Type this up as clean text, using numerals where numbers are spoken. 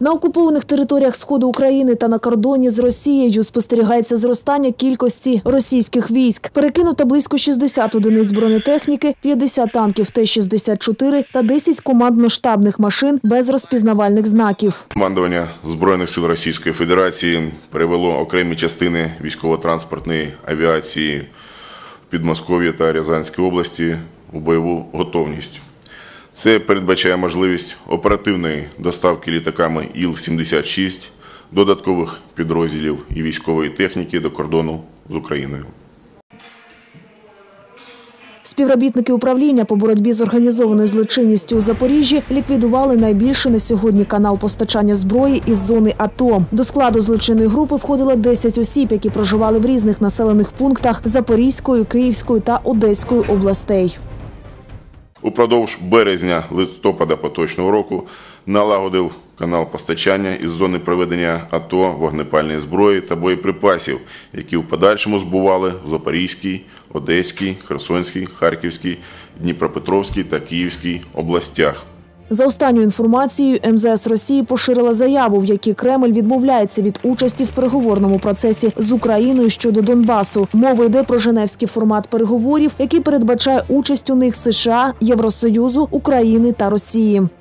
На окупованих територіях Сходу України та на кордоні з Росією спостерігається зростання кількості російських військ. Перекинуто близько 60 одиниць бронетехніки, 50 танків Т-64 та 10 командно-штабних машин без розпізнавальних знаків. Командування Збройних сил Російської Федерації перевело окремі частини військово-транспортної авіації в Підмосков'я та Рязанській області у бойову готовність. Це передбачає можливість оперативної доставки літаками Іл-76, додаткових підрозділів і військової техніки до кордону з Україною. Співробітники управління по боротьбі з організованою злочинністю у Запоріжжі ліквідували найбільший на сьогодні канал постачання зброї із зони АТО. До складу злочинної групи входило 10 осіб, які проживали в різних населених пунктах Запорізької, Київської та Одеської областей. Упродовж березня-листопада поточного року налагодив канал постачання із зони проведення АТО вогнепальної зброї та боєприпасів, які в подальшому збували в Запорізькій, Одеській, Херсонській, Харківській, Дніпропетровській та Київській областях. За останньою інформацією, МЗС Росії поширила заяву, в якій Кремль відмовляється від участі в переговорному процесі з Україною щодо Донбасу. Мова йде про женевський формат переговорів, який передбачає участь у них США, Євросоюзу, України та Росії.